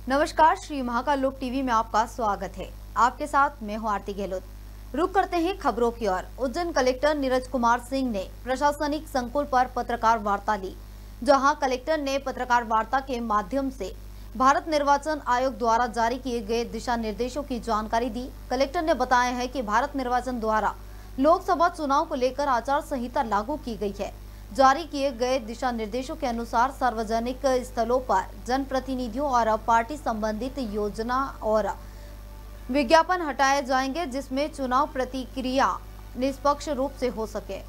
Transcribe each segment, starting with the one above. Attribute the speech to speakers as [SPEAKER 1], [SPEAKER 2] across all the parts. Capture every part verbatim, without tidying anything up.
[SPEAKER 1] नमस्कार, श्री महाकाल लोक टीवी में आपका स्वागत है। आपके साथ मैं हूं आरती गहलोत। रुक करते हैं खबरों की ओर। उज्जैन कलेक्टर नीरज कुमार सिंह ने प्रशासनिक संकुल पर पत्रकार वार्ता ली, जहां कलेक्टर ने पत्रकार वार्ता के माध्यम से भारत निर्वाचन आयोग द्वारा जारी किए गए दिशा निर्देशों की जानकारी दी। कलेक्टर ने बताया है कि भारत निर्वाचन द्वारा लोकसभा चुनाव को लेकर आचार संहिता लागू की गई है। जारी किए गए दिशा निर्देशों के अनुसार सार्वजनिक स्थलों पर जनप्रतिनिधियों और पार्टी संबंधित योजना और विज्ञापन हटाए जाएंगे, जिसमें चुनाव प्रतिक्रिया निष्पक्ष रूप से हो सके।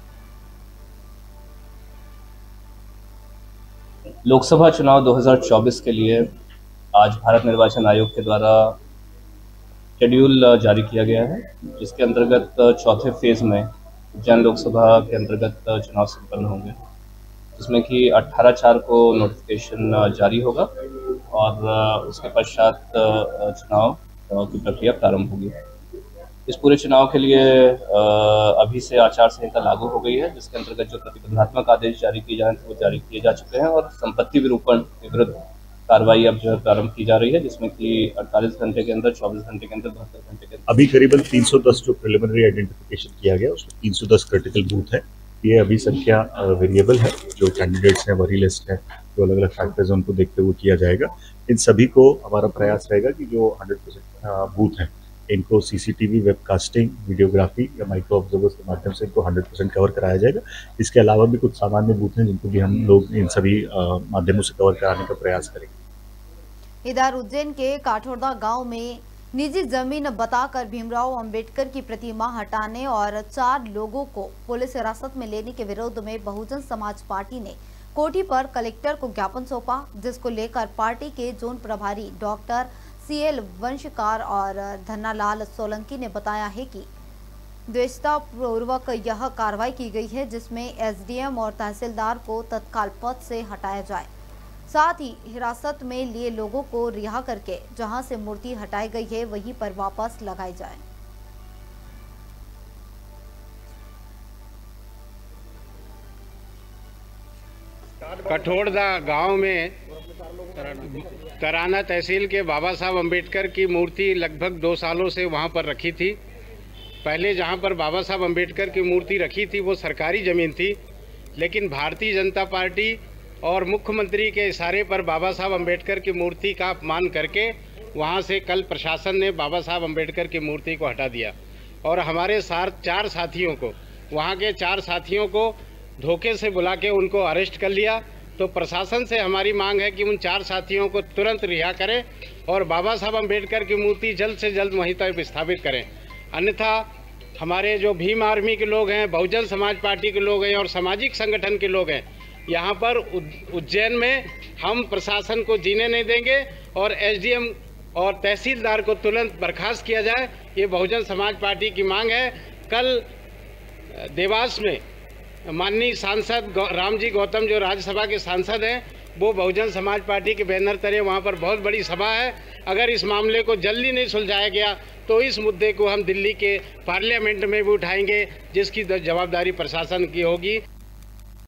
[SPEAKER 2] लोकसभा चुनाव दो हज़ार चौबीस के लिए आज भारत निर्वाचन आयोग के द्वारा शेड्यूल जारी किया गया है, जिसके अंतर्गत चौथे फेज में उज्जैन लोकसभा के अंतर्गत चुनाव संपन्न होंगे, जिसमें कि अठारह चार को नोटिफिकेशन जारी होगा और उसके पश्चात चुनाव की प्रक्रिया प्रारंभ होगी। इस पूरे चुनाव के लिए अभी से आचार संहिता लागू हो गई है, जिसके अंतर्गत जो प्रतिबंधात्मक आदेश जारी किए जाए वो जारी किए जा चुके हैं और संपत्ति विरूपण के विरुद्ध कार्रवाई अब जो है प्रारंभ की जा रही है, जिसमें कि अड़तालीस घंटे के अंदर, चौबीस घंटे के अंदर, बहत्तर घंटे के अंदर।
[SPEAKER 3] अभी करीबन तीन सौ दस जो प्रिलिमिनरी आइडेंटिफिकेशन किया गया उसमें तीन सौ दस क्रिटिकल बूथ है। ये अभी संख्या वेरिएबल है, जो कैंडिडेट्स हैं, वरी लिस्ट है, जो अलग अलग फैक्टर्स हैं उनको देखते हुए किया जाएगा। इन सभी को हमारा प्रयास रहेगा कि जो हंड्रेड परसेंट बूथ हैं इनको सीसीटीवी, वेबकास्टिंग, वीडियोग्राफी या माइक्रो ऑब्जर्वर्स के माध्यम से इनको हंड्रेड परसेंट कवर कराया जाएगा। इसके अलावा भी कुछ सामान्य बूथ हैं जिनको भी हम लोग इन सभी माध्यमों से कवर कराने का प्रयास करेंगे।
[SPEAKER 1] इधर उज्जैन के काठोरदा गांव में निजी जमीन बताकर भीमराव अंबेडकर की प्रतिमा हटाने और चार लोगों को पुलिस हिरासत में लेने के विरोध में बहुजन समाज पार्टी ने कोठी पर कलेक्टर को ज्ञापन सौंपा, जिसको लेकर पार्टी के जोन प्रभारी डॉक्टर सी एल वंशकार और धन्नालाल सोलंकी ने बताया है कि द्वेषतापूर्वक यह कार्रवाई की गई है, जिसमें एसडीएम और तहसीलदार को तत्काल पद से हटाया जाए, साथ ही हिरासत में लिए लोगों को रिहा करके जहां से मूर्ति हटाई गई है वहीं पर वापस लगाई जाए।
[SPEAKER 4] कठोरदा गांव में तराना तहसील के बाबा साहब अंबेडकर की मूर्ति लगभग दो सालों से वहां पर रखी थी। पहले जहां पर बाबा साहब अंबेडकर की मूर्ति रखी थी वो सरकारी ज़मीन थी, लेकिन भारतीय जनता पार्टी और मुख्यमंत्री के इशारे पर बाबा साहब अंबेडकर की मूर्ति का अपमान करके वहां से कल प्रशासन ने बाबा साहब अंबेडकर की मूर्ति को हटा दिया और हमारे साथ चार साथियों को, वहां के चार साथियों को धोखे से बुला के उनको अरेस्ट कर लिया। तो प्रशासन से हमारी मांग है कि उन चार साथियों को तुरंत रिहा करें और बाबा साहब अंबेडकर की मूर्ति जल्द से जल्द वहीं तक स्थापित करें। अन्यथा हमारे जो भीम आर्मी के लोग हैं, बहुजन समाज पार्टी के लोग हैं और सामाजिक संगठन के लोग हैं, यहाँ पर उज्जैन में हम प्रशासन को जीने नहीं देंगे और एसडीएम और तहसीलदार को तुरंत बर्खास्त किया जाए। ये बहुजन समाज पार्टी की मांग है। कल देवास में माननीय सांसद रामजी गौतम जो राज्यसभा के सांसद हैं, वो बहुजन समाज पार्टी के बैनर तले वहाँ पर बहुत बड़ी सभा है। अगर इस मामले को जल्दी नहीं सुलझाया गया तो इस मुद्दे को हम दिल्ली के पार्लियामेंट में भी उठाएंगे, जिसकी जवाबदारी प्रशासन की होगी।